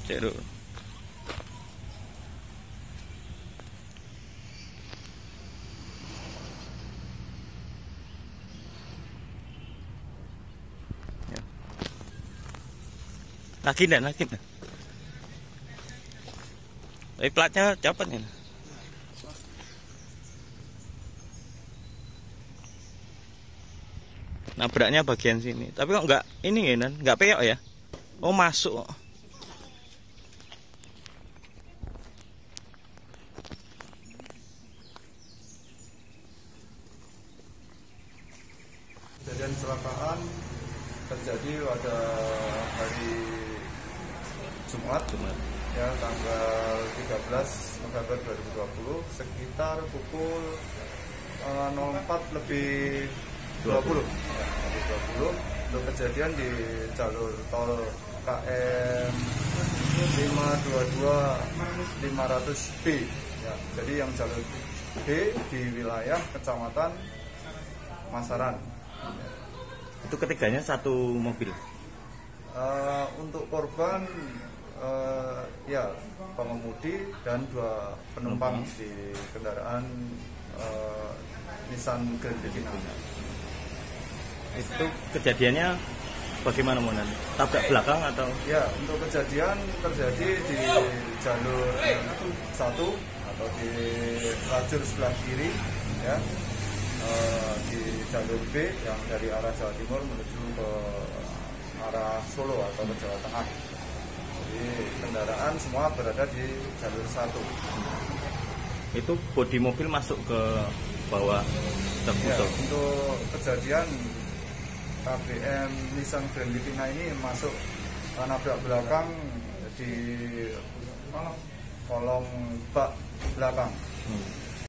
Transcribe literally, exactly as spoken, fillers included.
Cero. Ya. Lagi dan lagi dan. Tapi platnya cepat nih. Nabraknya bagian sini. Tapi kok nggak ini ya, nggak peyok ya? Oh masuk. Kejadian kecelakaan terjadi pada hari Jumat, Jumat. ya tanggal tiga belas November dua ribu dua puluh sekitar pukul uh, nol empat lebih dua puluh. Ya, lebih dua puluh untuk kejadian di jalur tol K M lima dua dua lima ratus B. Ya, jadi yang jalur B di wilayah Kecamatan Masaran. Itu ketiganya satu mobil. Uh, untuk korban uh, ya pengemudi dan dua penumpang Penumpang. di kendaraan uh, Nissan Grand Livina. Itu kejadiannya bagaimana Monan? Tabrak belakang atau? Ya, untuk kejadian terjadi di jalur satu atau di lajur sebelah kiri, ya, uh, di jalur B yang dari arah Jawa Timur menuju ke arah Solo atau ke Jawa Tengah. Jadi kendaraan semua berada di jalur satu. Itu bodi mobil masuk ke bawah Ya, terputus. untuk kejadian K B M Nissan Grand Livina ini masuk nabrak belakang di kolong bak belakang. Hmm.